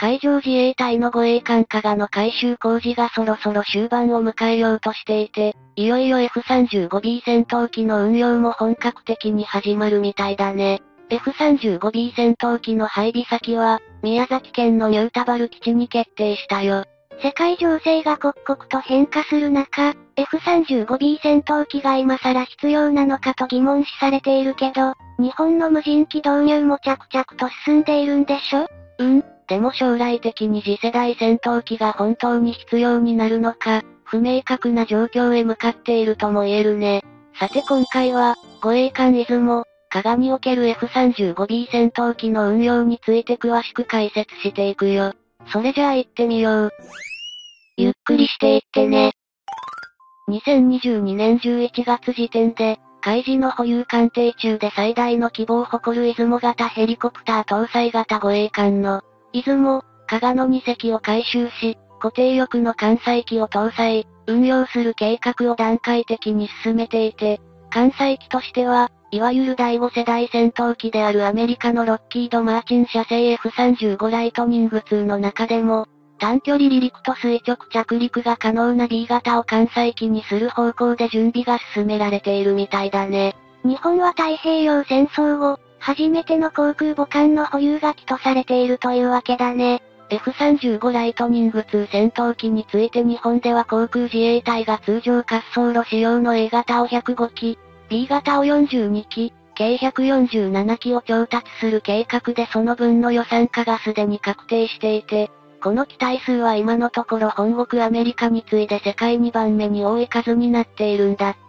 海上自衛隊の護衛艦加賀の改修工事がそろそろ終盤を迎えようとしていて、いよいよ F-35B 戦闘機の運用も本格的に始まるみたいだね。F-35B 戦闘機の配備先は、宮崎県の新田原基地に決定したよ。 世界情勢が刻々と変化する中、F-35B 戦闘機が今更必要なのかと疑問視されているけど、日本の無人機導入も着々と進んでいるんでしょ？ でも将来的に次世代戦闘機が本当に必要になるのか、不明確な状況へ向かっているとも言えるね。さて今回は、護衛艦出雲、加賀における F-35B 戦闘機の運用について詳しく解説していくよ。それじゃあ行ってみよう。ゆっくりしていってね。2022年11月時点で、海自の保有艦艇中で最大の規模を誇る出雲型ヘリコプター搭載型護衛艦の、出雲、加賀の2隻を改修し、固定翼の艦載機を搭載、運用する計画を段階的に進めていて、艦載機としては、いわゆる第5世代戦闘機であるアメリカのロッキード・マーチン社製 F-35 ライトニング2の中でも、短距離離陸と垂直着陸が可能な B 型を艦載機にする方向で準備が進められているみたいだね。 日本は太平洋戦争後、初めての航空母艦の保有が基とされているというわけだね。 F-35 ライトニング2戦闘機について日本では航空自衛隊が通常滑走路仕様の A 型を105機、B 型を42機、計147機を調達する計画でその分の予算化がすでに確定していて、この機体数は今のところ本国アメリカに次いで世界2番目に多い数になっているんだって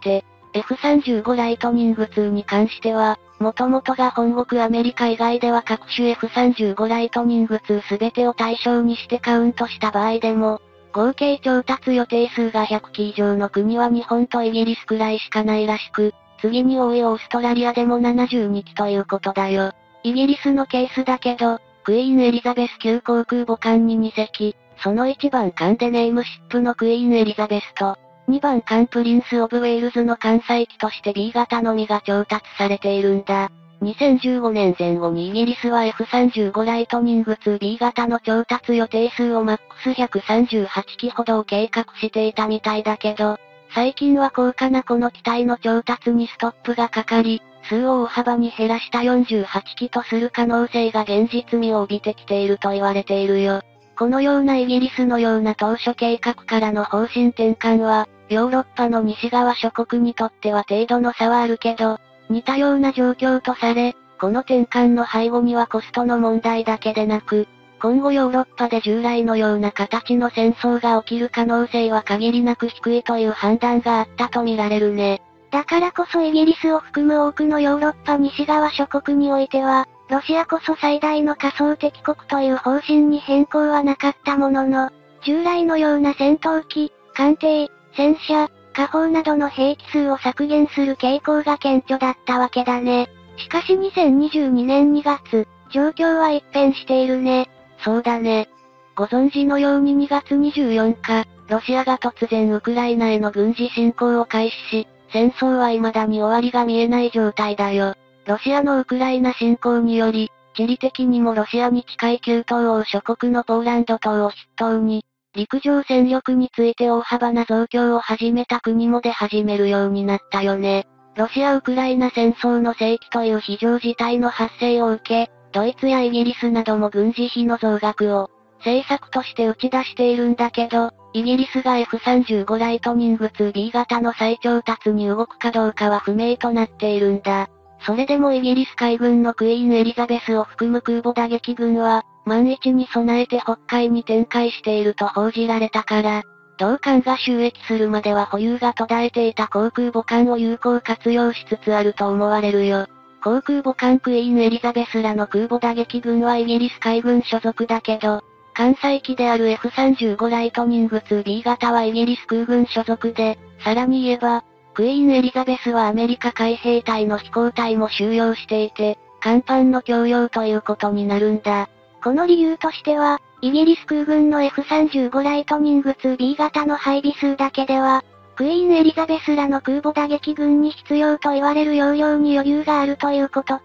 。F-35 ライトニング2に関しては、元々が本国アメリカ以外では各種 F-35 ライトニング2すべてを対象にしてカウントした場合でも、合計調達予定数が100機以上の国は日本とイギリスくらいしかないらしく、次に多いオーストラリアでも72機ということだよ。イギリスのケースだけど、クイーンエリザベス級航空母艦に2隻、その1番艦でネームシップのクイーンエリザベスと、2番艦プリンス・オブ・ウェールズの艦載機として B 型のみが調達されているんだ。2015年前後にイギリスは F-35 ライトニング 2B 型の調達予定数をマックス138機ほどを計画していたみたいだけど、最近は高価なこの機体の調達にストップがかかり、数を大幅に減らした48機とする可能性が現実味を帯びてきていると言われているよ。このようなイギリスのような当初計画からの方針転換は、ヨーロッパの西側諸国にとっては程度の差はあるけど、似たような状況とされ、この転換の背後にはコストの問題だけでなく、今後ヨーロッパで従来のような形の戦争が起きる可能性は限りなく低いという判断があったとみられるね。 だからこそイギリスを含む多くのヨーロッパ西側諸国においては、ロシアこそ最大の仮想敵国という方針に変更はなかったものの、従来のような戦闘機、艦艇、戦車、火砲などの兵器数を削減する傾向が顕著だったわけだね。しかし2022年2月、状況は一変しているね。 そうだね。ご存知のように2月24日、ロシアが突然ウクライナへの軍事侵攻を開始し、戦争は未だに終わりが見えない状態だよ。ロシアのウクライナ侵攻により、地理的にもロシアに近い旧東欧諸国のポーランド島を筆頭に、陸上戦力について大幅な増強を始めた国も出始めるようになったよね。ロシア・ウクライナ戦争の世紀という非常事態の発生を受け、ドイツやイギリスなども軍事費の増額を政策として打ち出しているんだけど、イギリスが F-35 ライトニング 2B 型の再調達に動くかどうかは不明となっているんだ。それでもイギリス海軍のクイーンエリザベスを含む空母打撃群は、万一に備えて北海に展開していると報じられたから、同艦が収益するまでは保有が途絶えていた航空母艦を有効活用しつつあると思われるよ。航空母艦クイーンエリザベスらの空母打撃群はイギリス海軍所属だけど、艦載機である F-35 ライトニング 2B 型はイギリス空軍所属で、さらに言えば、クイーンエリザベスはアメリカ海兵隊の飛行隊も収容していて、甲板の供用ということになるんだ。 この理由としては、イギリス空軍の F-35 ライトニング 2B 型の配備数だけでは、クイーンエリザベスらの空母打撃群に必要と言われる容量に余裕があるということと、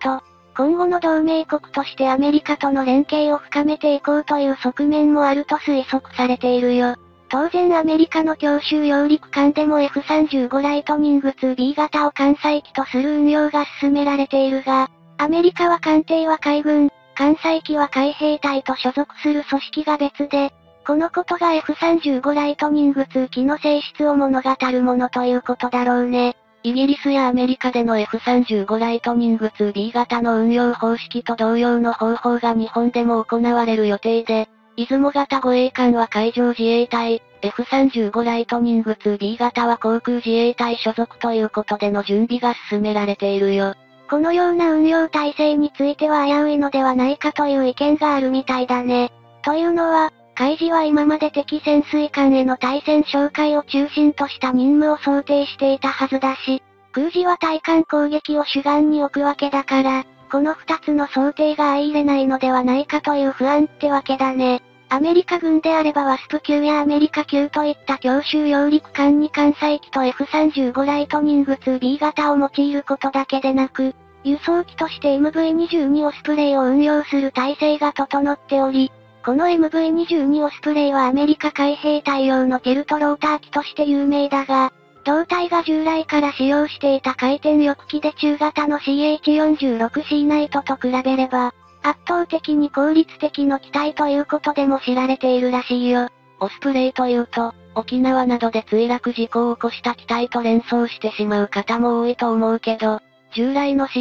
今後の同盟国としてアメリカとの連携を深めていこうという側面もあると推測されているよ。当然アメリカの強襲揚陸艦でも F35 ライトニング 2B 型を艦載機とする運用が進められているが、アメリカは艦艇は海軍、艦載機は海兵隊と所属する組織が別で、このことが F35 ライトニング2機の性質を物語るものということだろうね。 イギリスやアメリカでの F35 ライトニング 2B 型の運用方式と同様の方法が日本でも行われる予定で、出雲型護衛艦は海上自衛隊、F35 ライトニング 2B 型は航空自衛隊所属ということでの準備が進められているよ。 このような運用体制については危ういのではないかという意見があるみたいだね。というのは、海自は今まで敵潜水艦への対戦哨戒を中心とした任務を想定していたはずだし、空自は対艦攻撃を主眼に置くわけだから、この二つの想定が相入れないのではないかという不安ってわけだね。アメリカ軍であればワスプ級やアメリカ級といった強襲揚陸艦に艦載機と F35 ライトニング 2B 型を用いることだけでなく、輸送機として MV22 オスプレイを運用する体制が整っており、この MV22 オスプレイはアメリカ海兵隊用のケルトローター機として有名だが、同体が従来から使用していた回転翼機で中型の CH46C ナイトと比べれば、圧倒的に効率的の機体ということでも知られているらしいよ。 オスプレイというと、沖縄などで墜落事故を起こした機体と連想してしまう方も多いと思うけど、従来の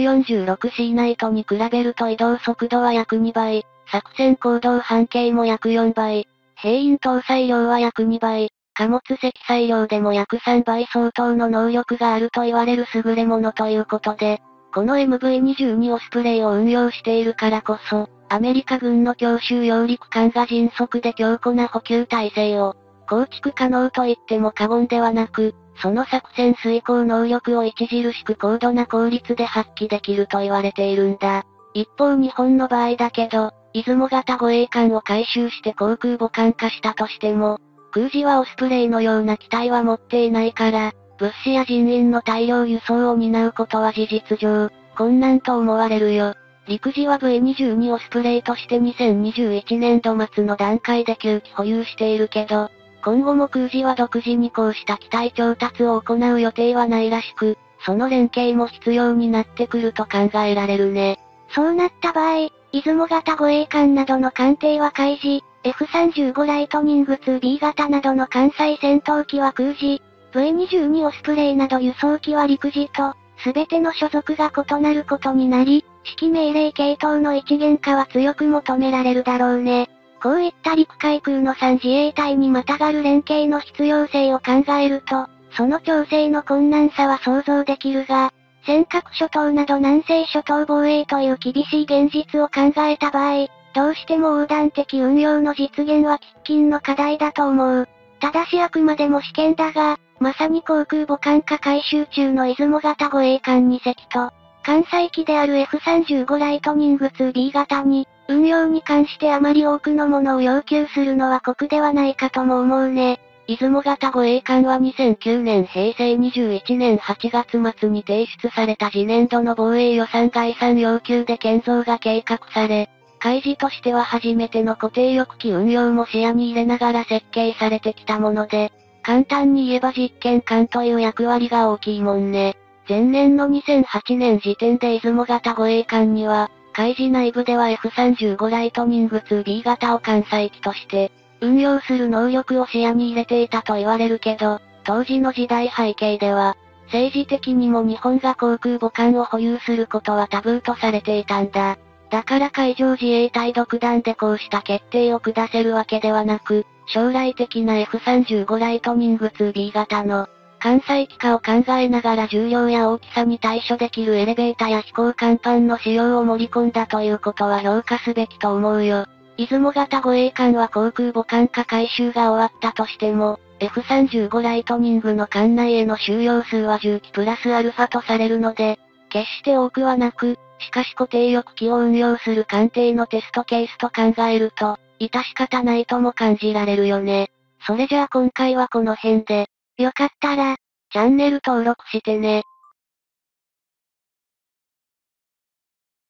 CH46C ナイトに比べると移動速度は約2倍、作戦行動半径も約4倍、兵員搭載量は約2倍、貨物積載量でも約3倍相当の能力があると言われる優れものということで、この MV22 オスプレイを運用しているからこそ、アメリカ軍の強襲揚陸艦が迅速で強固な補給体制を構築可能と言っても過言ではなく、その作戦遂行能力を著しく高度な効率で発揮できると言われているんだ。一方日本の場合だけど、出雲型護衛艦を改修して航空母艦化したとしても、空自はオスプレイのような機体は持っていないから、物資や人員の大量輸送を担うことは事実上、困難と思われるよ。陸自は V22 オスプレイとして2021年度末の段階で9機保有しているけど、今後も空自は独自にこうした機体調達を行う予定はないらしく、その連携も必要になってくると考えられるね。 そうなった場合、出雲型護衛艦などの艦艇は海自、F35 ライトニング 2B 型などの艦載戦闘機は空自、V22 オスプレイなど輸送機は陸自と、すべての所属が異なることになり、指揮命令系統の一元化は強く求められるだろうね。こういった陸海空の3自衛隊にまたがる連携の必要性を考えると、その調整の困難さは想像できるが、尖閣諸島など南西諸島防衛という厳しい現実を考えた場合、どうしても横断的運用の実現は喫緊の課題だと思う。ただしあくまでも試験だが、まさに航空母艦化改修中の出雲型護衛艦2隻と、艦載機である F35 ライトニング 2B 型に、運用に関してあまり多くのものを要求するのは酷ではないかとも思うね。 出雲型護衛艦は2009年平成21年8月末に提出された次年度の防衛予算概算要求で建造が計画され、海自としては初めての固定翼機運用も視野に入れながら設計されてきたもので、簡単に言えば実験艦という役割が大きいもんね。前年の2008年時点で出雲型護衛艦には、海自内部では F35 ライトニング 2B 型を艦載機として、運用する能力を視野に入れていたと言われるけど、当時の時代背景では、政治的にも日本が航空母艦を保有することはタブーとされていたんだ。だから海上自衛隊独断でこうした決定を下せるわけではなく、将来的な F35 ライトニング 2B 型の艦載機化を考えながら重量や大きさに対処できるエレベータや飛行甲板の使用を盛り込んだということは評価すべきと思うよ。出雲型護衛艦は航空母艦化改修が終わったとしても、F35 ライトニングの艦内への収容数は10機プラスアルファとされるので、決して多くはなく、しかし固定翼機を運用する艦艇のテストケースと考えると、致し方ないとも感じられるよね。それじゃあ今回はこの辺で、 よかったら、 チャンネル登録してね。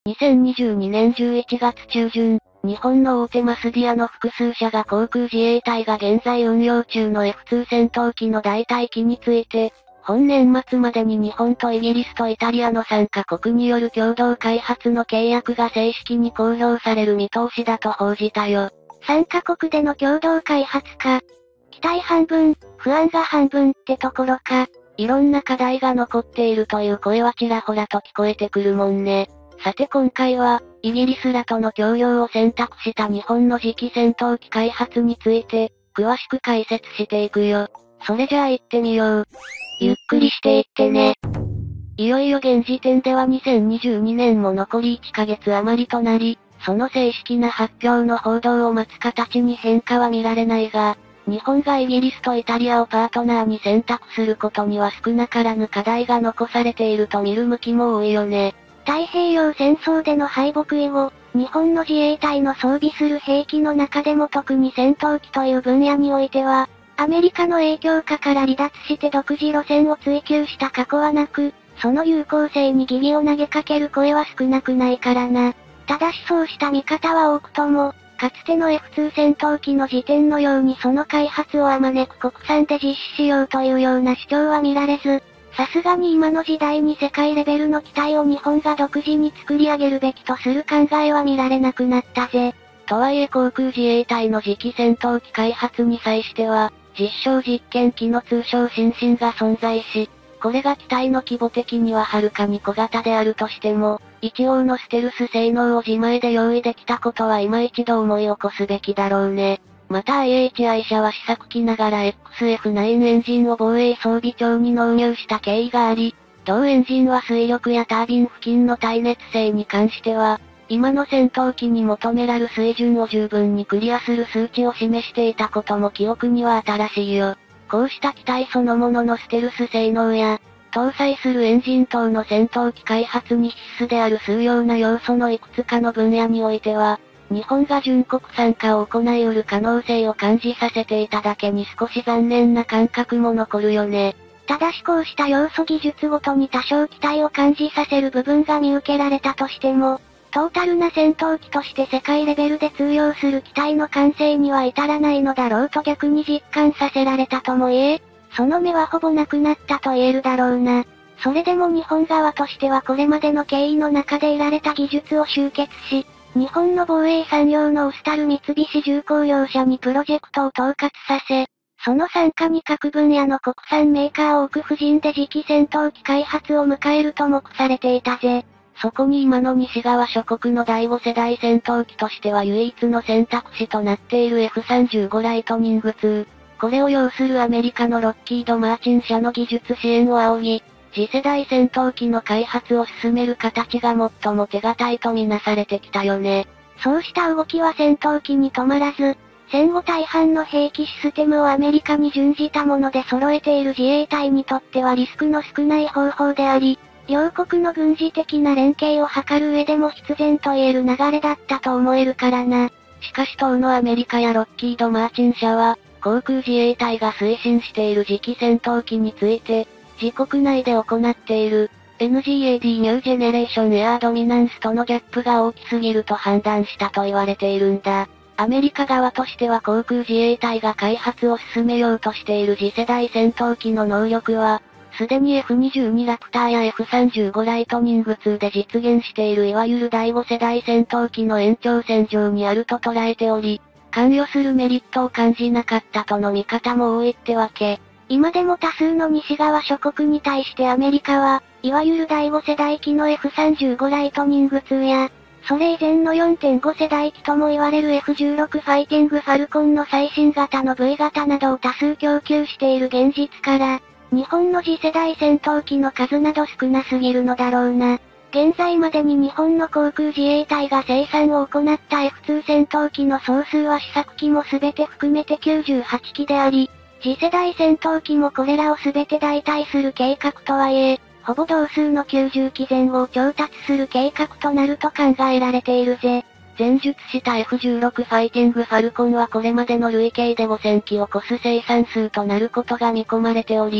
2022年11月中旬、日本の大手マスディアの複数社が航空自衛隊が現在運用中の F2 戦闘機の代替機について、本年末までに日本とイギリスとイタリアの3カ国による共同開発の契約が正式に公表される見通しだと報じたよ。 3カ国での共同開発か。期待半分、不安が半分ってところか。 いろんな課題が残っているという声はちらほらと聞こえてくるもんね。さて今回は、イギリスらとの協業を選択した日本の次期戦闘機開発について、詳しく解説していくよ。それじゃあ行ってみよう。ゆっくりしていってね。いよいよ現時点では2022年も残り1ヶ月余りとなり、その正式な発表の報道を待つ形に変化は見られないが、日本がイギリスとイタリアをパートナーに選択することには少なからぬ課題が残されていると見る向きも多いよね。 太平洋戦争での敗北以後、日本の自衛隊の装備する兵器の中でも特に戦闘機という分野においては、アメリカの影響下から離脱して独自路線を追求した過去はなく、その有効性に疑義を投げかける声は少なくないからな。ただしそうした見方は多くとも、かつての F2 戦闘機の時点のようにその開発をあまねく国産で実施しようというような主張は見られず、さすがに今の時代に世界レベルの機体を日本が独自に作り上げるべきとする考えは見られなくなったぜ。 とはいえ航空自衛隊の次期戦闘機開発に際しては、実証実験機の通称新進が存在し、これが機体の規模的にははるかに小型であるとしても、一応のステルス性能を自前で用意できたことは今一度思い起こすべきだろうね。また IHI 社は試作機ながら XF9 エンジンを防衛装備庁に納入した経緯があり、同エンジンは水力やタービン付近の耐熱性に関しては、今の戦闘機に求められる水準を十分にクリアする数値を示していたことも記憶には新しいよ。こうした機体そのもののステルス性能や、搭載するエンジン等の戦闘機開発に必須である数要な要素のいくつかの分野においては、日本が準国産化を行い得る可能性を感じさせていただけに少し残念な感覚も残るよね。 ただしこうした要素技術ごとに多少期待を感じさせる部分が見受けられたとしても、トータルな戦闘機として世界レベルで通用する機体の完成には至らないのだろうと逆に実感させられたとも言え、その目はほぼなくなったと言えるだろうな。それでも日本側としてはこれまでの経緯の中で得られた技術を集結し、日本の防衛産業のウスタル三菱重工業者にプロジェクトを統括させ、その傘下に各分野の国産メーカーを置く布陣で次期戦闘機開発を迎えると目されていたぜ。 そこに今の西側諸国の第5世代戦闘機としては唯一の選択肢となっている F35 ライトニング2。これを要するアメリカのロッキード・マーチン社の技術支援を仰ぎ、次世代戦闘機の開発を進める形が最も手堅いとみなされてきたよね。 そうした動きは戦闘機に止まらず、戦後大半の兵器システムをアメリカに準じたもので揃えている自衛隊にとってはリスクの少ない方法であり、両国の軍事的な連携を図る上でも必然と言える流れだったと思えるからな。 しかし当のアメリカやロッキード・マーチン社は、航空自衛隊が推進している次期戦闘機について、自国内で行っている、NGAD ニュージェネレーションエアードミナンスとのギャップが大きすぎると判断したと言われているんだ。アメリカ側としては航空自衛隊が開発を進めようとしている次世代戦闘機の能力は、すでに F22 ラプターや F35 ライトニング2で実現しているいわゆる第5世代戦闘機の延長線上にあると捉えており、関与するメリットを感じなかったとの見方も多いってわけ。 今でも多数の西側諸国に対してアメリカは、いわゆる第5世代機の F35 ライトニング2や、それ以前の 4.5 世代機とも言われる F16 ファイティングファルコンの最新型の V 型などを多数供給している現実から、日本の次世代戦闘機の数など少なすぎるのだろうな。現在までに日本の航空自衛隊が生産を行った F2 戦闘機の総数は試作機も全て含めて98機であり、次世代戦闘機もこれらを全て代替する計画とはいえ、ほぼ同数の90機前後を調達する計画となると考えられているぜ。 前述した F16 ファイティングファルコンはこれまでの累計で5000機を超す生産数となることが見込まれており、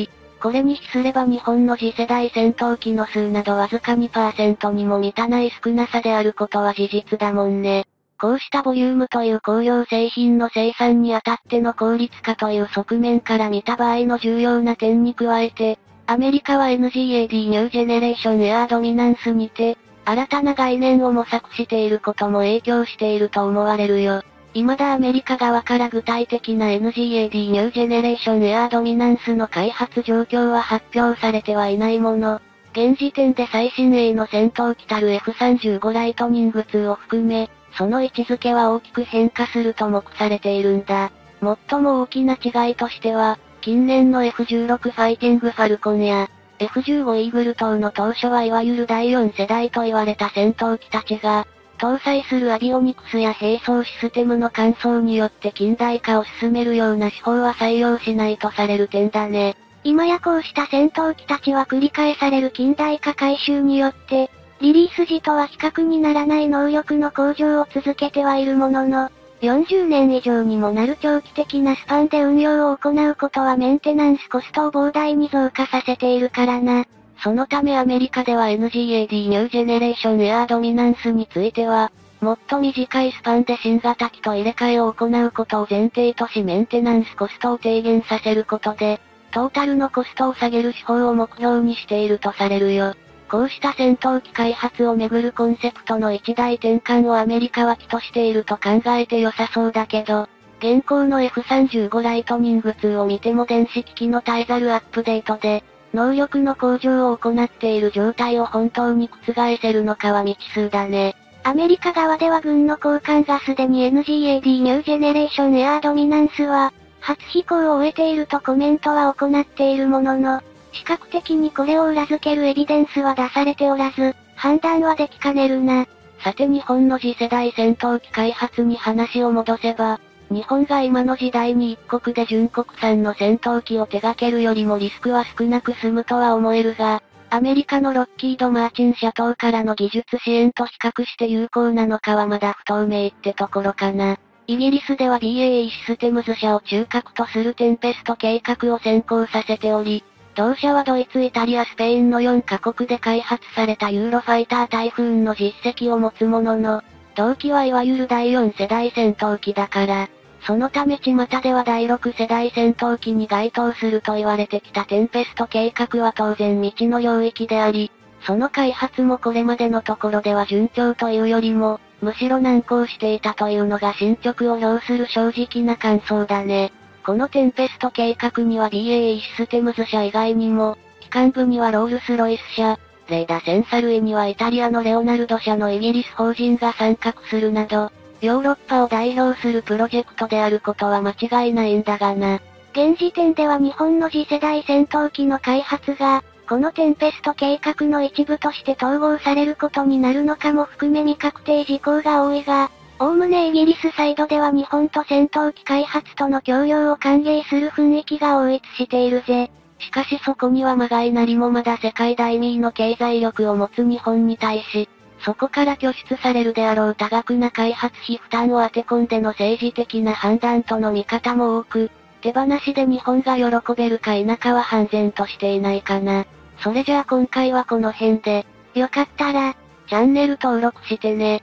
これに比すれば日本の次世代戦闘機の数などわずか 2% にも満たない少なさであることは事実だもんね。こうしたボリュームという工業製品の生産にあたっての効率化という側面から見た場合の重要な点に加えて、アメリカは NGAD ニュージェネレーションエアードミナンスにて、新たな概念を模索していることも影響していると思われるよ。未だアメリカ側から具体的な NGAD ニュージェネレーションエアードミナンスの開発状況は発表されてはいないもの。現時点で最新鋭の戦闘機たる F35 ライトニング2を含め、その位置づけは大きく変化すると目されているんだ。最も大きな違いとしては、近年の F16 ファイティングファルコンや、F15 イーグル等の当初はいわゆる第4世代と言われた戦闘機たちが、搭載するアビオニクスや並走システムの換装によって近代化を進めるような手法は採用しないとされる点だね。 今やこうした戦闘機たちは繰り返される近代化改修によって、リリース時とは比較にならない能力の向上を続けてはいるものの、40年以上にもなる長期的なスパンで運用を行うことはメンテナンスコストを膨大に増加させているからな。 そのためアメリカでは NGAD ニュージェネレーションエアードミナンスについては、もっと短いスパンで新型機と入れ替えを行うことを前提としメンテナンスコストを低減させることで、トータルのコストを下げる手法を目標にしているとされるよ。こうした戦闘機開発をめぐるコンセプトの一大転換をアメリカは期としていると考えて良さそうだけど、現行の F35 ライトニング2を見ても電子機器の絶えざるアップデートで、能力の向上を行っている状態を本当に覆せるのかは未知数だね。 アメリカ側では軍の高官がすでに NGAD ニュージェネレーションエアードミナンスは、初飛行を終えているとコメントは行っているものの、視覚的にこれを裏付けるエビデンスは出されておらず、判断はできかねるな。 さて日本の次世代戦闘機開発に話を戻せば、日本が今の時代に一国で純国産の戦闘機を手掛けるよりもリスクは少なく済むとは思えるが、アメリカのロッキード・マーチン社等からの技術支援と比較して有効なのかはまだ不透明ってところかな。イギリスでは BAE システムズ社を中核とするテンペスト計画を先行させており、同社はドイツ、イタリア、スペインの4カ国で開発されたユーロファイタータイフーンの実績を持つものの、同機はいわゆる第4世代戦闘機だから、そのため巷では第6世代戦闘機に該当すると言われてきたテンペスト計画は当然未知の領域であり、その開発もこれまでのところでは順調というよりも、むしろ難航していたというのが進捗を要する正直な感想だね。このテンペスト計画には BAE システムズ社以外にも、機関部にはロールスロイス社、レイダセンサ類にはイタリアのレオナルド社のイギリス法人が参画するなど、ヨーロッパを代表するプロジェクトであることは間違いないんだがな。 現時点では日本の次世代戦闘機の開発が、このテンペスト計画の一部として統合されることになるのかも含め未確定事項が多いが、おおむねイギリスサイドでは日本と戦闘機開発との協業を歓迎する雰囲気が統一しているぜ。 しかしそこにはまがいなりもまだ世界第2位の経済力を持つ日本に対し、そこから拠出されるであろう多額な開発費負担を当て込んでの政治的な判断との見方も多く、手放しで日本が喜べるか否かは判然としていないかな。それじゃあ今回はこの辺で、 よかったら、 チャンネル登録してね。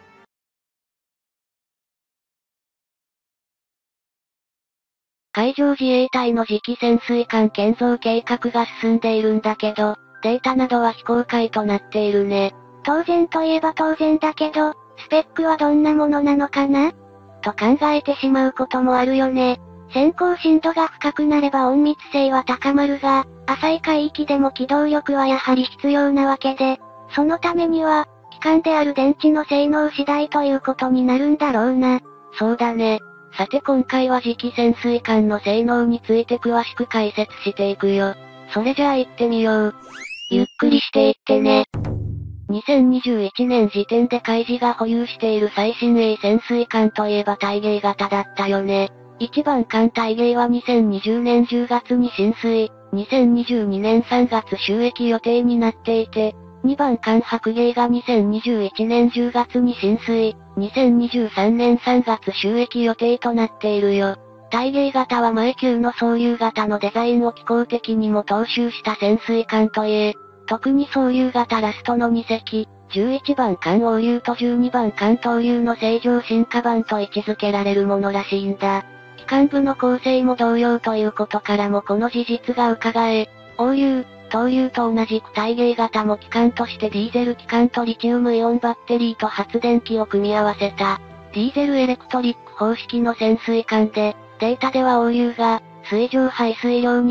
海上自衛隊の次期潜水艦建造計画が進んでいるんだけど、データなどは非公開となっているね。 当然といえば当然だけど、スペックはどんなものなのかなと考えてしまうこともあるよね。潜航深度が深くなれば隠密性は高まるが、浅い海域でも機動力はやはり必要なわけで、そのためには、機関である電池の性能次第ということになるんだろうな。 そうだね。さて今回は次期潜水艦の性能について詳しく解説していくよ。それじゃあ行ってみよう。ゆっくりしていってね。2021年時点で海自が保有している最新鋭潜水艦といえば大芸型だったよね。1番艦大芸は2020年10月に進水、2022年3月就役予定になっていて、2番艦白芸が2021年10月に進水、2023年3月就役予定となっているよ。 大芸型は前級の総流型のデザインを機構的にも踏襲した潜水艦といえ、特に総流型ラストの2隻、11番艦王流と12番艦東流の正常進化版と位置づけられるものらしいんだ。機関部の構成も同様ということからもこの事実が伺え、王流、東流と同じく大芸型も機関としてディーゼル機関とリチウムイオンバッテリーと発電機を組み合わせた、ディーゼルエレクトリック方式の潜水艦で、データでは王流が、水上排水量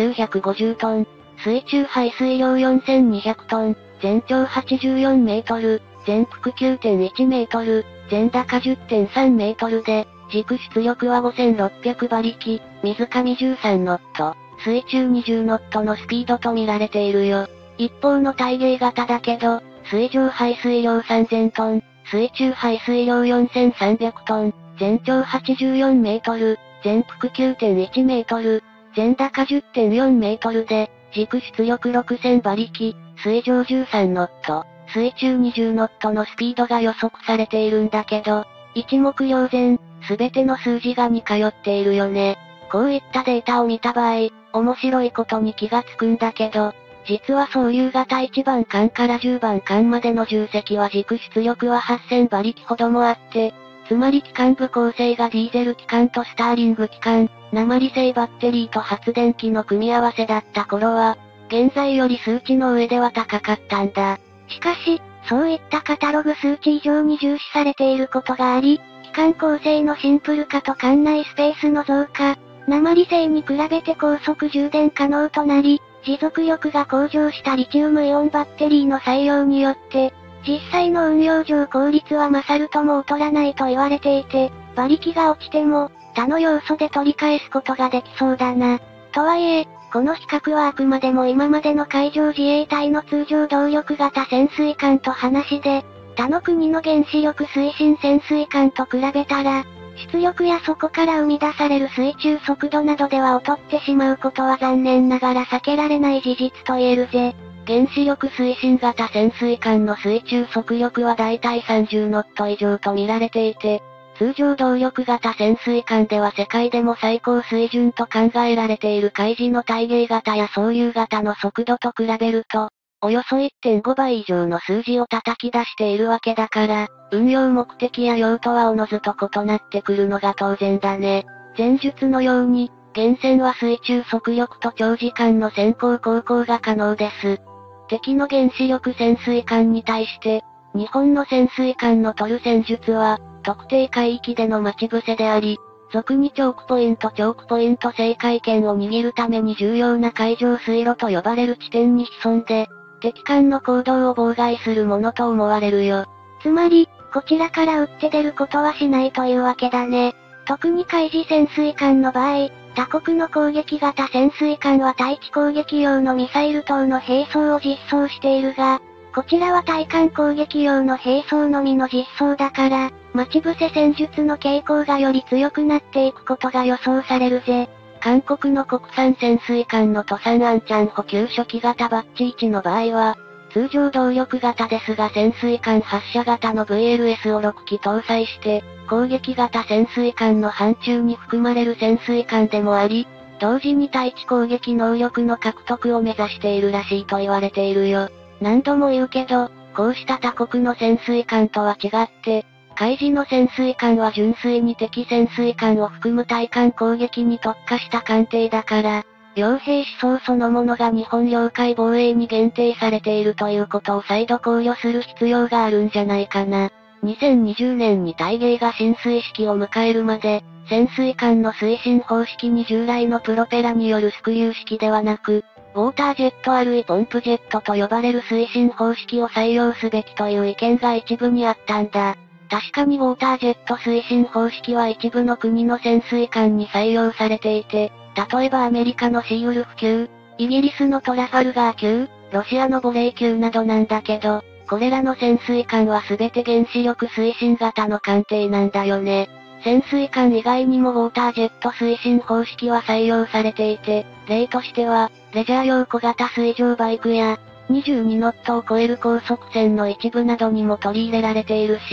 2950トン、水中排水量4200トン、全長84メートル、全幅9.1メートル、全高10.3メートルで、軸出力は5600馬力、水上13ノット、水中20ノットのスピードと見られているよ。一方の大芸型だけど、水上排水量3000トン、水中排水量4300トン、全長84メートル、全幅9.1メートル、全高10.4メートルで、軸出力6000馬力、水上13ノット、水中20ノットのスピードが予測されているんだけど、一目瞭然、すべての数字が似通っているよね。こういったデータを見た場合、面白いことに気がつくんだけど、実は総流型1番艦から10番艦までの10隻は軸出力は8000馬力ほどもあって、つまり機関部構成がディーゼル機関とスターリング機関、鉛製バッテリーと発電機の組み合わせだった頃は、現在より数値の上では高かったんだ。 しかし、そういったカタログ数値以上に重視されていることがあり、機関構成のシンプル化と艦内スペースの増加、鉛製に比べて高速充電可能となり、持続力が向上したリチウムイオンバッテリーの採用によって、実際の運用上効率は勝るとも劣らないと言われていて、馬力が落ちても、他の要素で取り返すことができそうだな。とはいえ、この比較はあくまでも今までの海上自衛隊の通常動力型潜水艦と話で、他の国の原子力推進潜水艦と比べたら、出力やそこから生み出される水中速度などでは劣ってしまうことは残念ながら避けられない事実と言えるぜ。 原子力推進型潜水艦の水中速力はだいたい30ノット以上と見られていて、通常動力型潜水艦では世界でも最高水準と考えられている海自の大芸型や総流型の速度と比べると、およそ 1.5 倍以上の数字を叩き出しているわけだから、運用目的や用途はおのずと異なってくるのが当然だね。前述のように、原潜は水中速力と長時間の先行航行が可能です。敵の原子力潜水艦に対して、日本の潜水艦の取る戦術は、特定海域での待ち伏せであり、俗にチョークポイント制海権を握るために重要な海上水路と呼ばれる地点に潜んで、敵艦の行動を妨害するものと思われるよ。 つまり、こちらから撃って出ることはしないというわけだね。特に海自潜水艦の場合、他国の攻撃型潜水艦は対地攻撃用のミサイル等の並走を実装しているが、こちらは対艦攻撃用の並走のみの実装だから、待ち伏せ戦術の傾向がより強くなっていくことが予想されるぜ。 韓国の国産潜水艦のトサンアンチャン補給初期型バッチ1の場合は、通常動力型ですが潜水艦発射型の VLS を6機搭載して、攻撃型潜水艦の範疇に含まれる潜水艦でもあり、同時に対地攻撃能力の獲得を目指しているらしいと言われているよ。何度も言うけど、こうした他国の潜水艦とは違って、海自の潜水艦は純粋に敵潜水艦を含む対艦攻撃に特化した艦艇だから、両兵思想そのものが日本領海防衛に限定されているということを再度考慮する必要があるんじゃないかな。2020年に大芸が進水式を迎えるまで、潜水艦の推進方式に従来のプロペラによるスクリュー式ではなく、ウォータージェットあるいポンプジェットと呼ばれる推進方式を採用すべきという意見が一部にあったんだ。確かにウォータージェット推進方式は一部の国の潜水艦に採用されていて、例えばアメリカのシーウルフ級、イギリスのトラファルガー級、ロシアのボレー級などなんだけど、これらの潜水艦はすべて原子力推進型の艦艇なんだよね。潜水艦以外にもウォータージェット推進方式は採用されていて、例としては、レジャー用小型水上バイクや、22ノットを超える高速船の一部などにも取り入れられているし、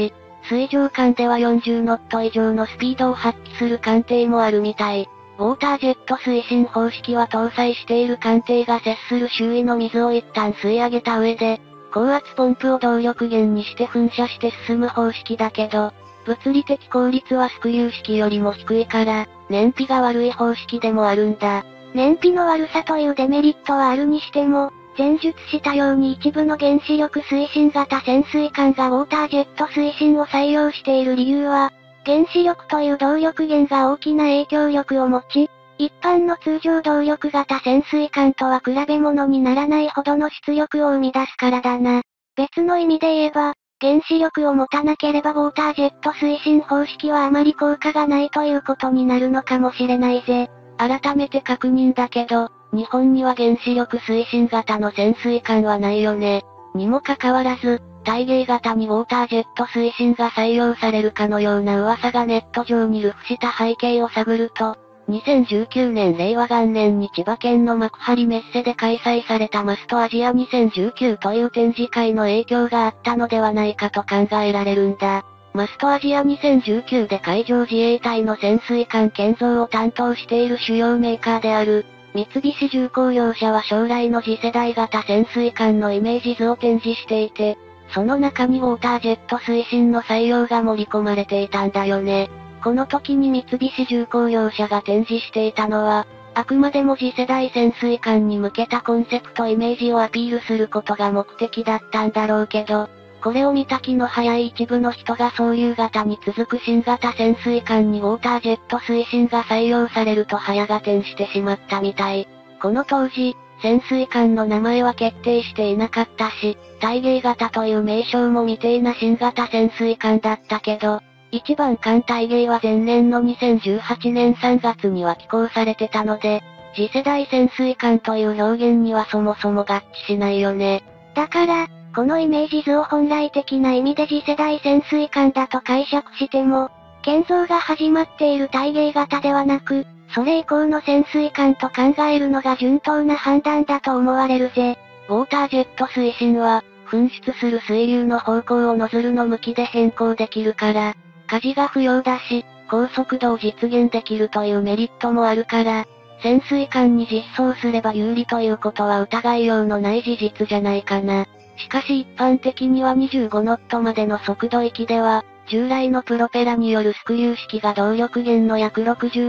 水上艦では40ノット以上のスピードを発揮する艦艇もあるみたい。ウォータージェット推進方式は搭載している艦艇が接する周囲の水を一旦吸い上げた上で、高圧ポンプを動力源にして噴射して進む方式だけど、物理的効率はスクリュー式よりも低いから、燃費が悪い方式でもあるんだ。 燃費の悪さというデメリットはあるにしても、前述したように一部の原子力推進型潜水艦がウォータージェット推進を採用している理由は、原子力という動力源が大きな影響力を持ち、一般の通常動力型潜水艦とは比べ物にならないほどの出力を生み出すからだな。別の意味で言えば、原子力を持たなければウォータージェット推進方式はあまり効果がないということになるのかもしれないぜ。 改めて確認だけど、日本には原子力推進型の潜水艦はないよね。にもかかわらず、対芸型にウォータージェット推進が採用されるかのような噂がネット上に流布した背景を探ると、2019年令和元年に千葉県の幕張メッセで開催されたマストアジア2019という展示会の影響があったのではないかと考えられるんだ。マストアジア2019で海上自衛隊の潜水艦建造を担当している主要メーカーである、三菱重工業者は将来の次世代型潜水艦のイメージ図を展示していて、その中にウォータージェット推進の採用が盛り込まれていたんだよね。この時に三菱重工業者が展示していたのは、あくまでも次世代潜水艦に向けたコンセプトイメージをアピールすることが目的だったんだろうけど、これを見た気の早い一部の人がそういう型に続く新型潜水艦にウォータージェット推進が採用されると早合点してしまったみたい。この当時、潜水艦の名前は決定していなかったし、対芸型という名称も未定な新型潜水艦だったけど、一番艦対芸は前年の2018年3月には寄港されてたので、次世代潜水艦という表現にはそもそも合致しないよね。 だから、このイメージ図を本来的な意味で次世代潜水艦だと解釈しても、建造が始まっている対芸型ではなく、それ以降の潜水艦と考えるのが順当な判断だと思われるぜ。 ウォータージェット推進は、噴出する水流の方向をノズルの向きで変更できるから、舵が不要だし、高速度を実現できるというメリットもあるから、潜水艦に実装すれば有利ということは疑いようのない事実じゃないかな。しかし一般的には25ノットまでの速度域では、従来のプロペラによるスクリュー式が動力源の約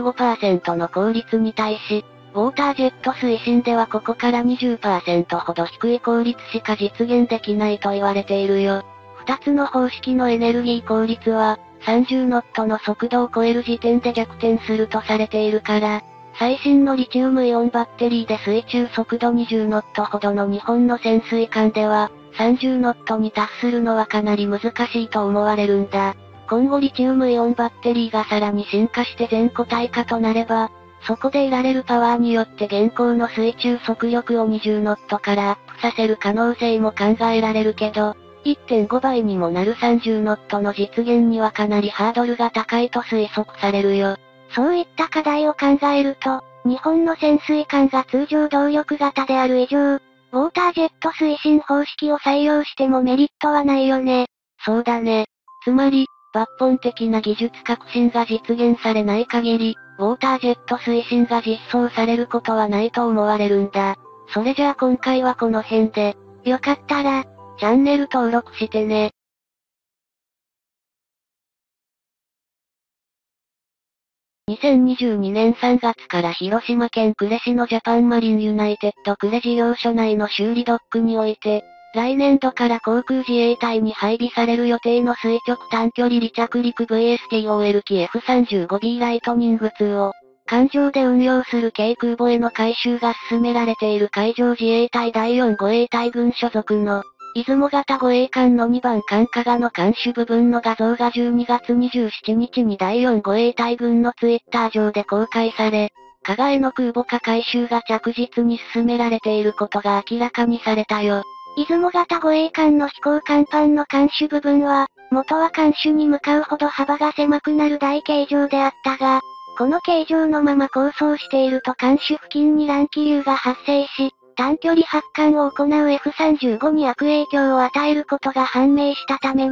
65% の効率に対し、ウォータージェット推進ではここから 20% ほど低い効率しか実現できないと言われているよ。二つの方式のエネルギー効率は、30ノットの速度を超える時点で逆転するとされているから、最新のリチウムイオンバッテリーで水中速度20ノットほどの日本の潜水艦では、30ノットに達するのはかなり難しいと思われるんだ。今後リチウムイオンバッテリーがさらに進化して全固体化となれば、そこで得られるパワーによって現行の水中速力を20ノットからアップさせる可能性も考えられるけど、1.5 倍にもなる30ノットの実現にはかなりハードルが高いと推測されるよ。 そういった課題を考えると、日本の潜水艦が通常動力型である以上、ウォータージェット推進方式を採用してもメリットはないよね。 そうだね。つまり、抜本的な技術革新が実現されない限り、ウォータージェット推進が実装されることはないと思われるんだ。それじゃあ今回はこの辺で、 よかったら、 チャンネル登録してね。2022年3月から広島県呉市のジャパンマリンユナイテッド呉事業所内の修理ドックにおいて、来年度から航空自衛隊に配備される予定の垂直短距離離着陸 VSTOL 機 F35B ライトニング2を、艦上で運用する軽空母への改修が進められている海上自衛隊第4護衛隊軍所属の、出雲型護衛艦の2番艦加賀の艦首部分の画像が12月27日に第4護衛隊軍のツイッター上で公開され、加賀への空母化改修が着実に進められていることが明らかにされたよ。 出雲型護衛艦の飛行甲板の艦首部分は、元は艦首に向かうほど幅が狭くなる大形状であったが、この形状のまま構想していると艦首付近に乱気流が発生し、短距離発艦を行う F35 に悪影響を与えることが判明したために、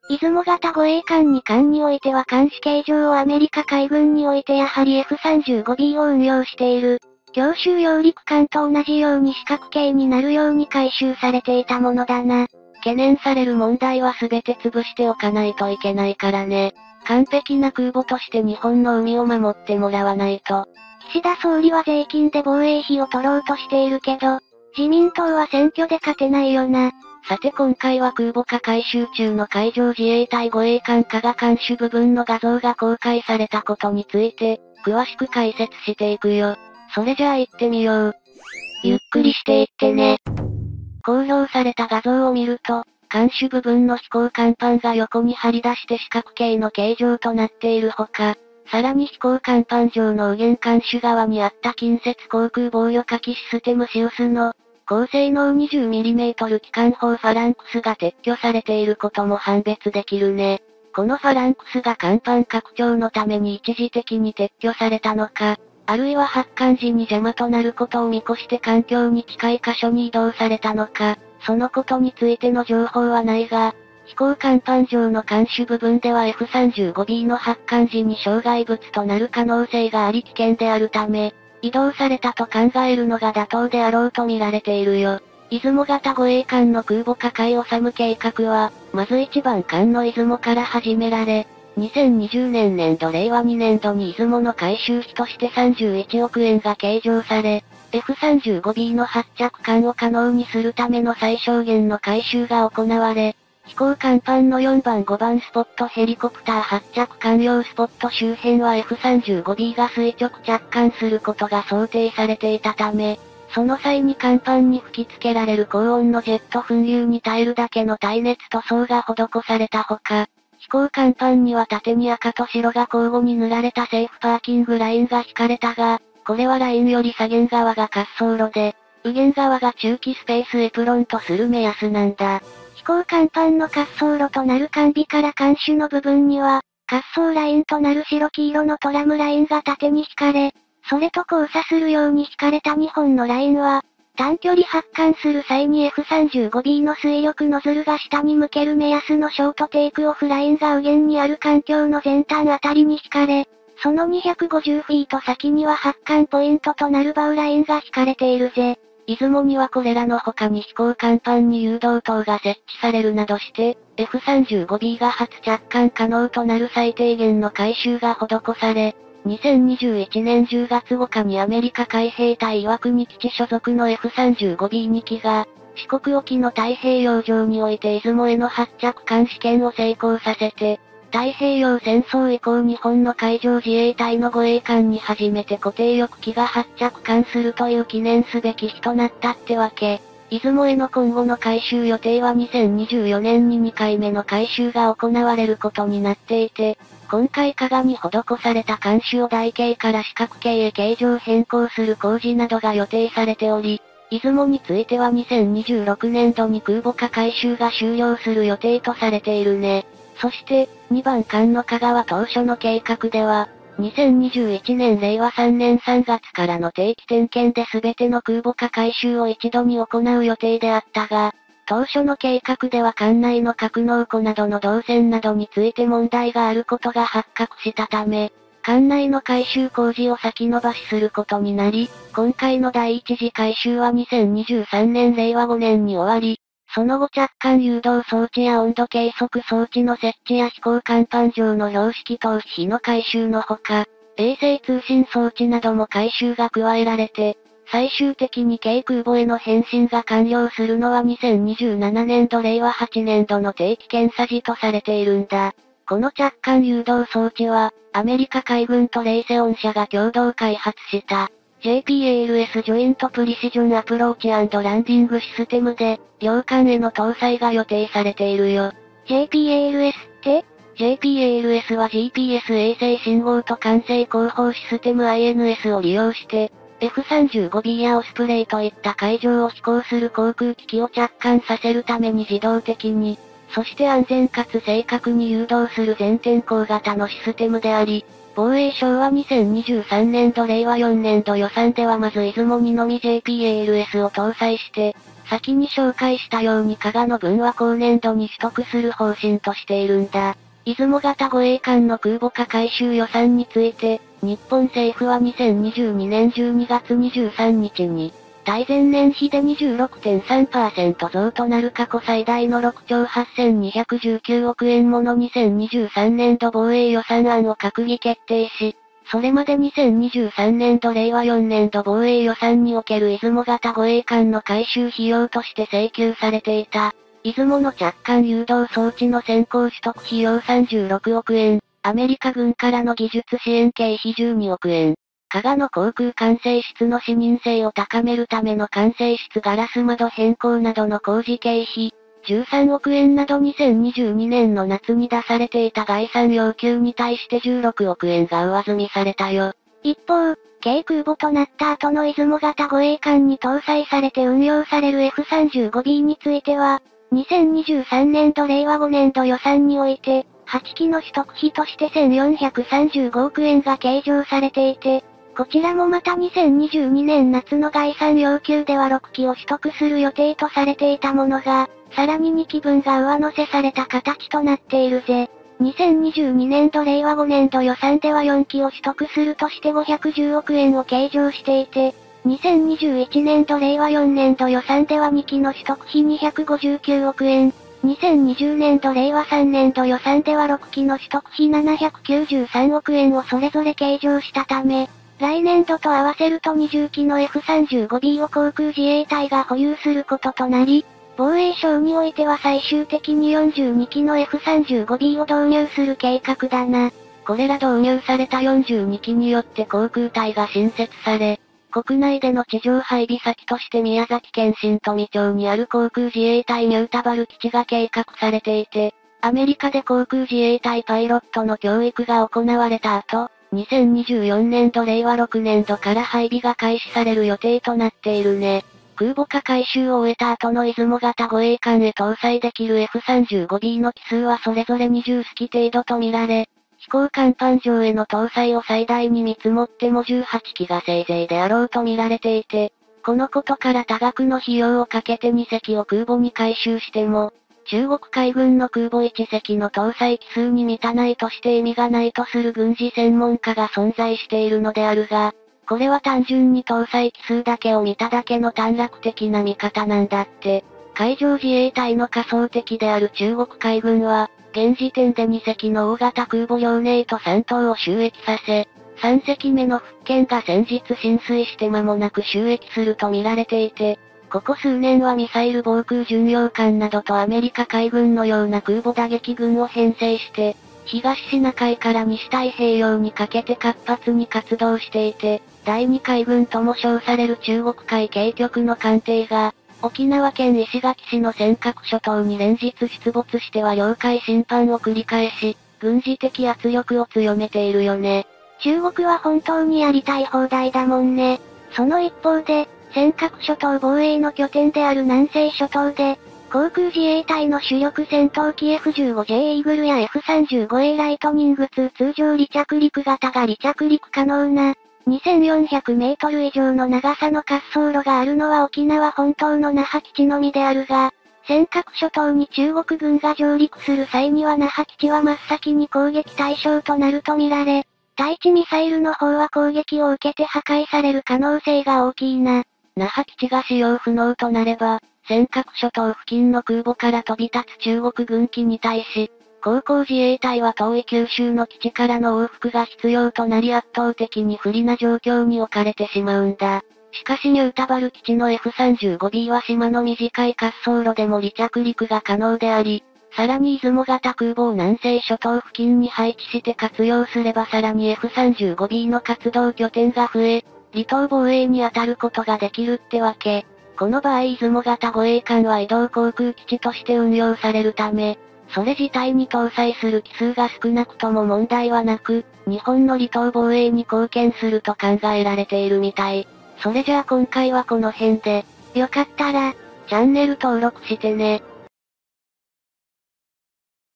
出雲型護衛艦2艦においては監視形状をアメリカ海軍においてやはり F-35B を運用している。強襲揚陸艦と同じように四角形になるように改修されていたものだな。 懸念される問題は全て潰しておかないといけないからね。完璧な空母として日本の海を守ってもらわないと。 岸田総理は税金で防衛費を取ろうとしているけど、自民党は選挙で勝てないよな。 さて今回は空母化改修中の海上自衛隊護衛艦加賀艦首部分の画像が公開されたことについて、詳しく解説していくよ。それじゃあ行ってみよう。 ゆっくりしていってね。 公表された画像を見ると、艦首部分の飛行甲板が横に張り出して四角形の形状となっているほか、さらに飛行甲板上の右舷艦首側にあった近接航空防御火器システムシウスの高性能 20mm 機関砲ファランクスが撤去されていることも判別できるね。このファランクスが甲板拡張のために一時的に撤去されたのか、あるいは発艦時に邪魔となることを見越して環境に近い箇所に移動されたのか、そのことについての情報はないが、飛行甲板上の艦首部分では F-35B の発艦時に障害物となる可能性があり危険であるため、移動されたと考えるのが妥当であろうと見られているよ。出雲型護衛艦の空母化海治計画は、まず1番艦の出雲から始められ、2020年年度令和2年度に出雲の改修費として31億円が計上され、F-35B の発着艦を可能にするための最小限の改修が行われ、飛行甲板の4番5番スポットヘリコプター発着艦用スポット周辺は F-35B が垂直着艦することが想定されていたため、その際に甲板に吹き付けられる高温のジェット噴流に耐えるだけの耐熱塗装が施されたほか、飛行甲板には縦に赤と白が交互に塗られたセーフパーキングラインが引かれたが、これはラインより左舷側が滑走路で、右舷側が駐機スペースエプロンとする目安なんだ。 飛行甲板の滑走路となる艦尾から艦首の部分には、滑走ラインとなる白黄色のトラムラインが縦に引かれ、それと交差するように引かれた2本のラインは、短距離発艦する際に F-35B の水力ノズルが下に向ける目安のショートテイクオフラインが右舷にある艦橋の前端あたりに引かれ、その250フィート先には発艦ポイントとなるバウラインが引かれているぜ。 出雲にはこれらの他に飛行甲板に誘導灯が設置されるなどして、F-35B が初着艦可能となる最低限の改修が施され、2021年10月5日にアメリカ海兵隊岩国基地所属の F-35B2 機が、四国沖の太平洋上において出雲への発着艦試験を成功させて、太平洋戦争以降日本の海上自衛隊の護衛艦に初めて固定翼機が発着艦するという記念すべき日となったってわけ。出雲への今後の改修予定は2024年に2回目の改修が行われることになっていて、今回加賀に施された艦首を台形から四角形へ形状変更する工事などが予定されており、出雲については2026年度に空母化改修が終了する予定とされているね。そして、2番艦の加賀は当初の計画では、2021年令和3年3月からの定期点検で全ての空母化改修を一度に行う予定であったが、当初の計画では艦内の格納庫などの動線などについて問題があることが発覚したため、艦内の改修工事を先延ばしすることになり、今回の第一次改修は2023年令和5年に終わり、その後着艦誘導装置や温度計測装置の設置や飛行甲板上の標識等費の改修のほか、衛星通信装置なども改修が加えられて、最終的に軽空母への変身が完了するのは2027年度令和8年度の定期検査時とされているんだ。この着艦誘導装置は、アメリカ海軍とレイセオン社が共同開発した、JPALS ジョイントプリシジョンアプローチ&ランディングシステムで、両艦への搭載が予定されているよ。 JPALS って ?JPALS は GPS 衛星信号と管制広報システム INS を利用して、F-35B やオスプレイといった海上を飛行する航空機器を着艦させるために自動的に、そして安全かつ正確に誘導する全天候型のシステムであり、防衛省は2023年度令和4年度予算ではまず出雲にのみ JPALS を搭載して、 先に紹介したように加賀の分は後年度に取得する方針としているんだ。出雲型護衛艦の空母化改修予算について、日本政府は2022年12月23日に、対前年比で 26.3% 増となる過去最大の6兆8219億円もの2023年度防衛予算案を閣議決定し、それまで2023年度令和4年度防衛予算における出雲型護衛艦の改修費用として請求されていた、出雲の着艦誘導装置の先行取得費用36億円、アメリカ軍からの技術支援経費12億円、加賀の航空管制室の視認性を高めるための管制室ガラス窓変更などの工事経費、13億円など2022年の夏に出されていた概算要求に対して16億円が上積みされたよ。 一方、軽空母となった後の出雲型護衛艦に搭載されて運用される F35B については、2023年度令和5年度予算において、8機の取得費として1435億円が計上されていて、こちらもまた2022年夏の概算要求では6機を取得する予定とされていたものが、さらに2機分が上乗せされた形となっているぜ。2022年度令和5年度予算では4機を取得するとして510億円を計上していて、2021年度令和4年度予算では2機の取得費259億円、2020年度令和3年度予算では6機の取得費793億円をそれぞれ計上したため、来年度と合わせると20機の F35B を航空自衛隊が保有することとなり、防衛省においては最終的に42機の F35B を導入する計画だな。 これら導入された42機によって航空隊が新設され、国内での地上配備先として宮崎県新富町にある航空自衛隊ニュータバル基地が計画されていて、アメリカで航空自衛隊パイロットの教育が行われた後、2024年度令和6年度から配備が開始される予定となっているね。空母化改修を終えた後の出雲型護衛艦へ搭載できる F35B の機数はそれぞれ20機程度とみられ、飛行甲板上への搭載を最大に見積もっても18機がせいぜいであろうと見られていて、このことから多額の費用をかけて2隻を空母に改修しても、中国海軍の空母1隻の搭載機数に満たないとして意味がないとする軍事専門家が存在しているのであるが、これは単純に搭載機数だけを見ただけの短絡的な見方なんだって。海上自衛隊の仮想敵である中国海軍は、現時点で2隻の大型空母遼寧と3頭を就役させ、3隻目の福建が先日浸水して間もなく就役すると見られていて、ここ数年はミサイル防空巡洋艦などとアメリカ海軍のような空母打撃群を編成して、東シナ海から西太平洋にかけて活発に活動していて、第二海軍とも称される中国海警局の艦艇が、沖縄県石垣市の尖閣諸島に連日出没しては領海侵犯を繰り返し、軍事的圧力を強めているよね。 中国は本当にやりたい放題だもんね。その一方で、尖閣諸島防衛の拠点である南西諸島で、航空自衛隊の主力戦闘機 F15J イーグルや F35A ライトニング2通常離着陸型が離着陸可能な、2400メートル以上の長さの滑走路があるのは沖縄本島の那覇基地のみであるが、尖閣諸島に中国軍が上陸する際には那覇基地は真っ先に攻撃対象となるとみられ、対地ミサイルの方は攻撃を受けて破壊される可能性が大きいな。 那覇基地が使用不能となれば、尖閣諸島付近の空母から飛び立つ中国軍機に対し、航空自衛隊は遠い九州の基地からの往復が必要となり圧倒的に不利な状況に置かれてしまうんだ。しかしニュータバル基地の F35B は島の短い滑走路でも離着陸が可能であり、さらに出雲型空母を南西諸島付近に配置して活用すればさらに F35B の活動拠点が増え、離島防衛に当たることができるってわけ。この場合出雲型護衛艦は移動航空基地として運用されるため、それ自体に搭載する機数が少なくとも問題はなく、日本の離島防衛に貢献すると考えられているみたい。それじゃあ今回はこの辺で、 よかったら、 チャンネル登録して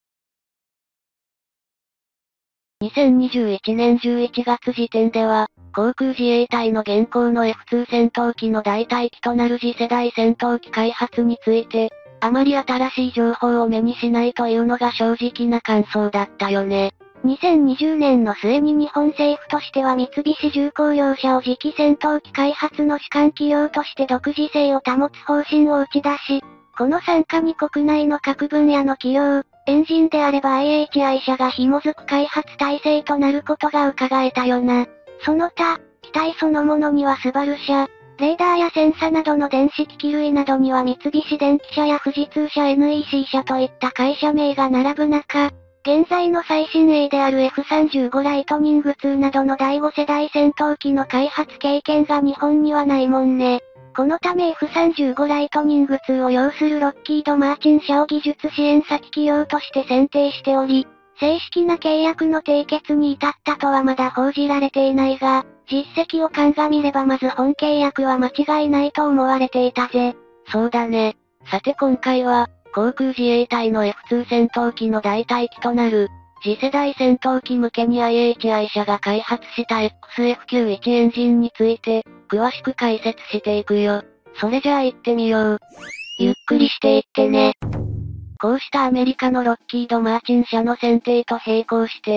ね。2021年11月時点では、 航空自衛隊の現行の F2 戦闘機の代替機となる次世代戦闘機開発について、あまり新しい情報を目にしないというのが正直な感想だったよね。 2020年の末に日本政府としては三菱重工業者を次期戦闘機開発の主管企業として独自性を保つ方針を打ち出し、この参加に国内の各分野の企業、エンジンであれば IHI 社が紐づく開発体制となることが伺えたよな。その他、機体そのものにはスバル社、レーダーやセンサなどの電子機器類などには三菱電機社や富士通社 NEC 社といった会社名が並ぶ中、現在の最新鋭である F35 ライトニング2などの第5世代戦闘機の開発経験が日本にはないもんね。このため F35 ライトニング2を要するロッキード・マーチン社を技術支援先企業として選定しており、正式な契約の締結に至ったとはまだ報じられていないが、実績を鑑みればまず本契約は間違いないと思われていたぜ。 そうだね。さて今回は、航空自衛隊の F2 戦闘機の代替機となる、次世代戦闘機向けに IHI 社が開発した XF91 エンジンについて、詳しく解説していくよ。それじゃあ行ってみよう。 ゆっくりしていってね。 こうしたアメリカのロッキード・マーチン社の選定と並行して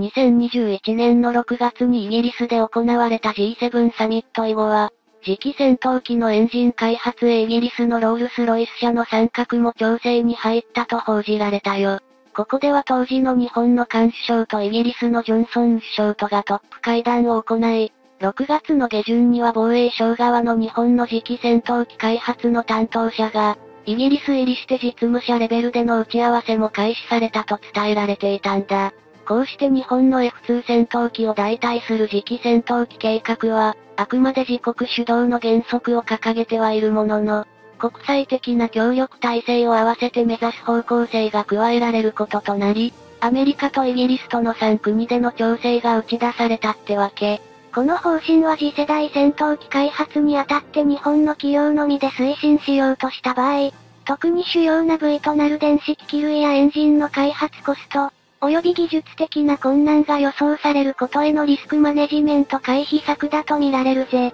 、2021年の6月にイギリスで行われた G7 サミット以後は、次期戦闘機のエンジン開発へイギリスのロールスロイス社の参画も調整に入ったと報じられたよ。ここでは当時の日本の菅首相とイギリスのジョンソン首相とがトップ会談を行い、6月の下旬には防衛省側の日本の次期戦闘機開発の担当者が、イギリス入りして実務者レベルでの打ち合わせも開始されたと伝えられていたんだ。こうして日本の F2 戦闘機を代替する次期戦闘機計画は、あくまで自国主導の原則を掲げてはいるものの、国際的な協力体制を合わせて目指す方向性が加えられることとなり、アメリカとイギリスとの3国での調整が打ち出されたってわけ。 この方針は次世代戦闘機開発にあたって日本の企業のみで推進しようとした場合、特に主要な部位となる電子機器類やエンジンの開発コスト、及び技術的な困難が予想されることへのリスクマネジメント回避策だと見られるぜ。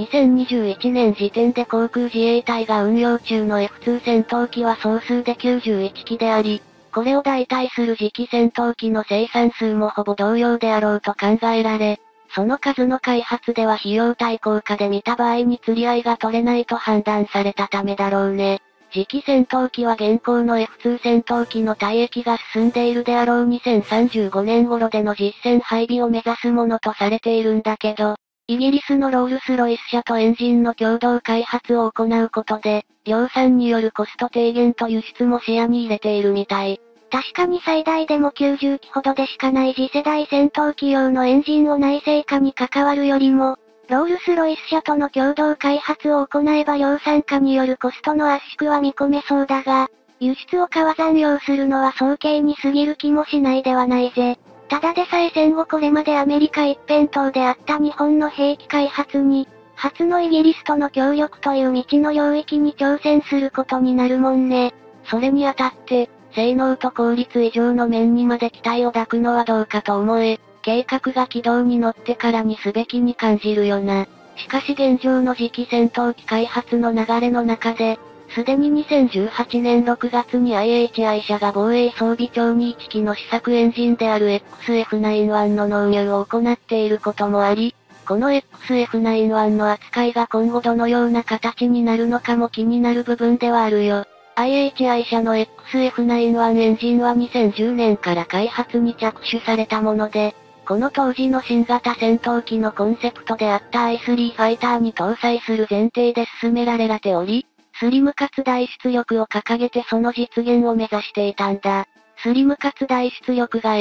2021年時点で航空自衛隊が運用中の F2 戦闘機は総数で91機であり、これを代替する次期戦闘機の生産数もほぼ同様であろうと考えられ、その数の開発では費用対効果で見た場合に釣り合いが取れないと判断されたためだろうね。次期戦闘機は現行の F2 戦闘機の退役が進んでいるであろう2035年頃での実戦配備を目指すものとされているんだけど、イギリスのロールスロイス社とエンジンの共同開発を行うことで、量産によるコスト低減と輸出も視野に入れているみたい。 確かに最大でも90機ほどでしかない次世代戦闘機用のエンジンを内製化に関わるよりも、ロールスロイス社との共同開発を行えば量産化によるコストの圧縮は見込めそうだが、輸出を川残用するのは早計に過ぎる気もしないではないぜ。ただでさえ戦後これまでアメリカ一辺倒であった日本の兵器開発に、初のイギリスとの協力という未知の領域に挑戦することになるもんね。 それにあたって、性能と効率以上の面にまで期待を抱くのはどうかと思え、計画が軌道に乗ってからにすべきに感じるよな。しかし現状の次期戦闘機開発の流れの中で、すでに2018年6月に IHI 社が防衛装備庁に1機の試作エンジンである XF91 の納入を行っていることもあり、この XF91 の扱いが今後どのような形になるのかも気になる部分ではあるよ。IHI 社の XF91 エンジンは2010年から開発に着手されたもので、この当時の新型戦闘機のコンセプトであった I3 ファイターに搭載する前提で進められており、スリムかつ大出力を掲げてその実現を目指していたんだ。スリムかつ大出力が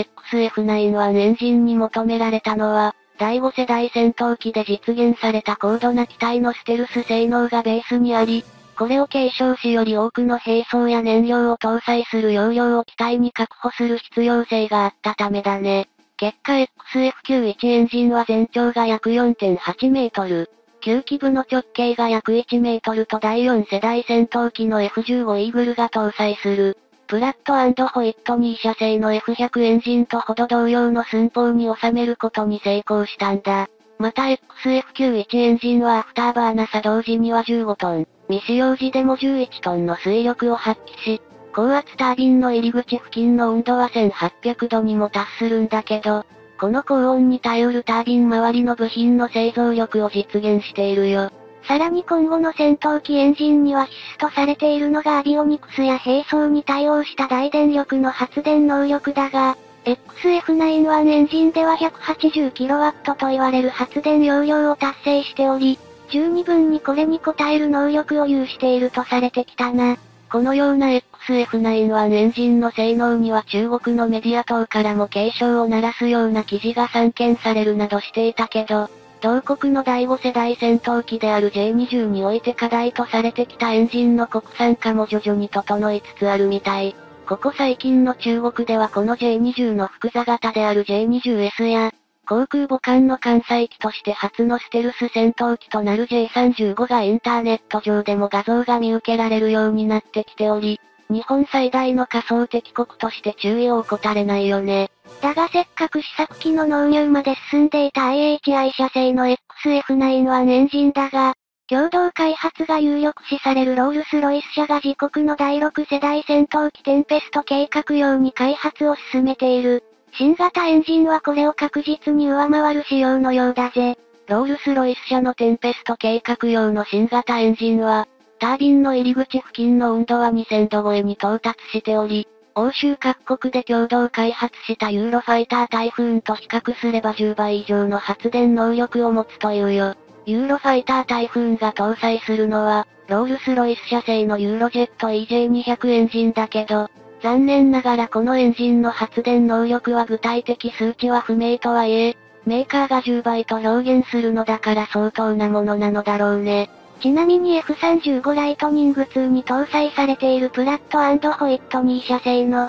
XF91 エンジンに求められたのは、第5世代戦闘機で実現された高度な機体のステルス性能がベースにあり、これを継承しより多くの兵装や燃料を搭載する容量を機体に確保する必要性があったためだね。結果 XF91 エンジンは全長が約 4.8 メートル。9機部の直径が約1メートルと第4世代戦闘機の F15 イーグルが搭載する。プラット&ホイットニー社製の F100 エンジンとほど同様の寸法に収めることに成功したんだ。 また XF91 エンジンはアフターバーナ作動時には15トン、未使用時でも11トンの推力を発揮し、高圧タービンの入り口付近の温度は1800度にも達するんだけど、この高温に耐えうるタービン周りの部品の製造力を実現しているよ。 さらに今後の戦闘機エンジンには必須とされているのがアビオニクスや並走に対応した大電力の発電能力だが、XF91 エンジンでは 180kW と言われる発電容量を達成しており、十二分にこれに応える能力を有しているとされてきたな。 このような XF91 エンジンの性能には中国のメディア等からも警鐘を鳴らすような記事が散見されるなどしていたけど、同国の第5世代戦闘機である J20 において課題とされてきたエンジンの国産化も徐々に整いつつあるみたい。ここ最近の中国ではこの J20 の複座型である J20S や、航空母艦の艦載機として初のステルス戦闘機となる J35 がインターネット上でも画像が見受けられるようになってきており、日本最大の仮想敵国として注意を怠れないよね。 だがせっかく試作機の納入まで進んでいた IHI 社製の XF91 エンジンだが、共同開発が有力視されるロールスロイス社が自国の第6世代戦闘機テンペスト計画用に開発を進めている。新型エンジンはこれを確実に上回る仕様のようだぜ。 ロールスロイス社のテンペスト計画用の新型エンジンは、タービンの入り口付近の温度は2000度超えに到達しており、欧州各国で共同開発したユーロファイタータイフーンと比較すれば10倍以上の発電能力を持つというよ。ユーロファイタータイフーンが搭載するのは、ロールスロイス社製のユーロジェット EJ200 エンジンだけど、残念ながらこのエンジンの発電能力は具体的数値は不明とはいえ、メーカーが10倍と表現するのだから相当なものなのだろうね。 ちなみに F35 ライトニング2に搭載されているプラット&ホイットニー社製の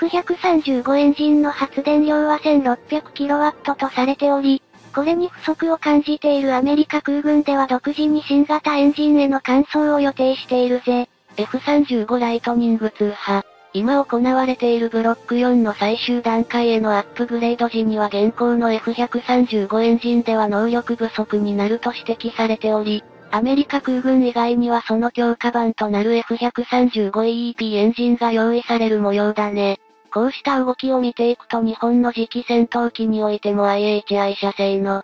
F135 エンジンの発電量は 1600kW とされており、これに不足を感じているアメリカ空軍では独自に新型エンジンへの換装を予定しているぜ。 F35 ライトニング2派。今行われているブロック4の最終段階へのアップグレード時には現行の F135 エンジンでは能力不足になると指摘されており、アメリカ空軍以外にはその強化版となる F135EEP エンジンが用意される模様だね。こうした動きを見ていくと日本の次期戦闘機においても IHI 社製の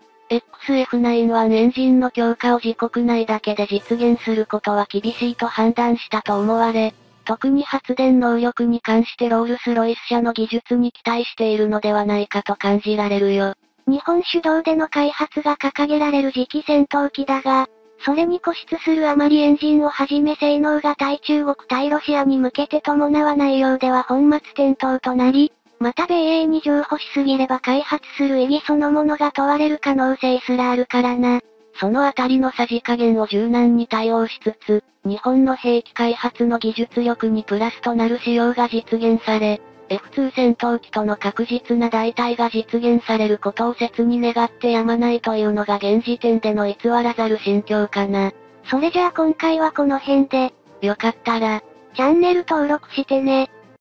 XF91 エンジンの強化を自国内だけで実現することは厳しいと判断したと思われ、特に発電能力に関してロールスロイス社の技術に期待しているのではないかと感じられるよ。 日本主導での開発が掲げられる次期戦闘機だが、それに固執するあまりエンジンをはじめ性能が対中国対ロシアに向けて伴わないようでは本末転倒となり、また米英に譲歩しすぎれば開発する意義そのものが問われる可能性すらあるからな。 そのあたりのさじ加減を柔軟に対応しつつ、日本の兵器開発の技術力にプラスとなる仕様が実現され、F2 戦闘機との確実な代替が実現されることを切に願ってやまないというのが現時点での偽らざる心境かな。 それじゃあ今回はこの辺で、 よかったら、 チャンネル登録してね。